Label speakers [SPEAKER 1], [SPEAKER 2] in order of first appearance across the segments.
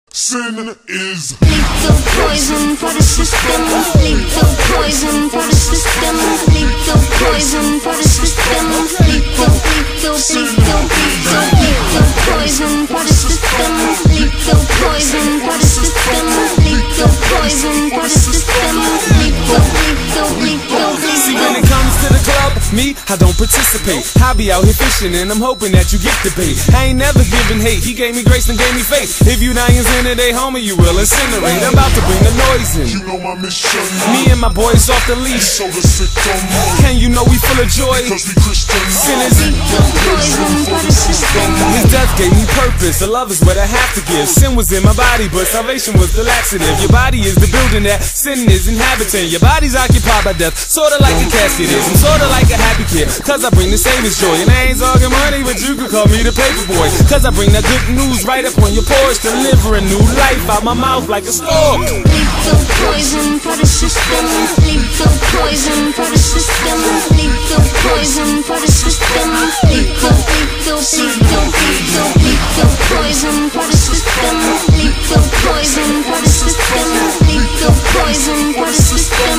[SPEAKER 1] Sin is
[SPEAKER 2] lethal poison for the system. Lethal poison for the system. Lethal poison for the system. Lethal poison for the system. Lethal poison for the system. Lethal poison for the system. Lethal.
[SPEAKER 3] See, when it comes to the club, me, I don't participate. I be out here fishing and I'm hoping that you get the bait. I ain't never given hate, he gave me grace and gave me faith. If you dying in today, homie, you will incinerate. I'm about to bring the noise in.
[SPEAKER 1] You know my mission.
[SPEAKER 3] Me and my boys off the leash.
[SPEAKER 1] So the sick don't move.
[SPEAKER 3] And you know we full of joy.
[SPEAKER 1] Cause we Christians.
[SPEAKER 3] Sin is
[SPEAKER 2] Poison for the system.
[SPEAKER 3] His death gave me purpose. The love is what I have to give. Sin was in my body, but salvation was the laxative. Your body is the building that sin is inhabiting. Your body's occupied by death, sorta like a casket is. I'm sorta like a happy kid, cause I bring the Savior's joy. And I ain't talking money, but you could call me the paper boy. Cause I bring that good news right up on your porch, delivering new life out my mouth like a storm.
[SPEAKER 2] Lethal poison for the system. Lethal poison for the system. Lethal poison for the system. Lethal poison for the system. Lethal poison for the system. Lethal poison for the system.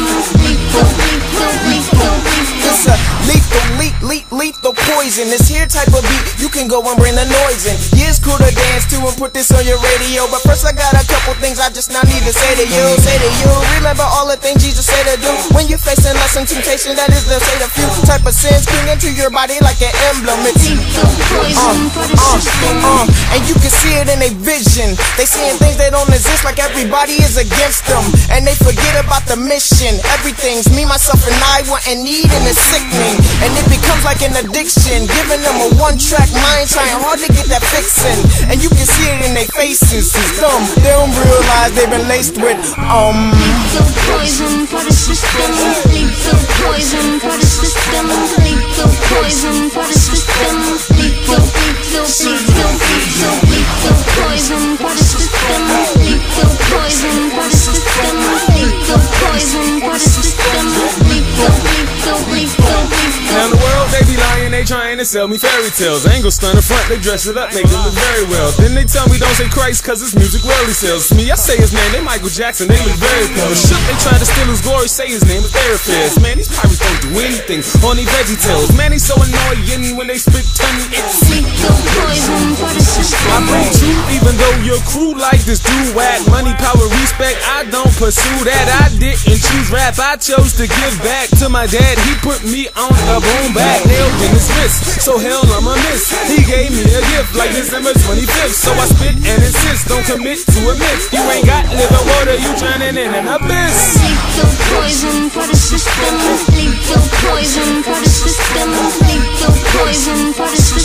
[SPEAKER 4] It's a lethal poison. This here type of beat, you can go and bring the noise in. Yeah, it's cool to dance to and put this on your radio, but first I got a couple things I just now need to say to you. Remember all the things Jesus said to do when you're facing less than temptation. That is to say the few type of sins bring into your body like an emblem. It's
[SPEAKER 2] lethal poison for the system.
[SPEAKER 4] And you can see it in their vision. They seeing things that don't exist, like everybody is against them, and they forget about the mission. Everything's me, myself, and I want and need, and it's sickening. And it becomes like an addiction, giving them a one-track mind, trying hard to get that fixing. And you can see it in their faces. It's dumb. They don't realize they've been laced with
[SPEAKER 2] lethal poison for the system. Lethal poison for the system. Lethal poison for the system. Lethal poison for the system. Lethal poison for the system. Lethal poison for the system.
[SPEAKER 3] Now in the world they be lying, they trying to sell me fairy tales. I ain't gon' stun the front, they dress it up, make it look very well. Then they tell me don't say Christ, cause his music rarely sells. Me, I say his name, they Michael Jackson, they look very pale. Shook, they trying to steal his glory, say his name is Therapist. Man, these pirates don't do anything on these veggie tales. Man, they so annoying when they spit tummy. It's
[SPEAKER 2] lethal poison for the system.
[SPEAKER 3] I bring truth even though your crew like this do-wag. Money, power, respect, I don't pursue that. I didn't choose rap, I chose to give back to my dad. He put me on a boom bag, nailed in his wrist, so hell I'm a miss. He gave me a gift like December 25th, so I spit and insist, don't commit to a myth. You ain't got living water, you drowning in an abyss.
[SPEAKER 2] Lethal poison for the system. Lethal poison for the system. Lethal poison for the system.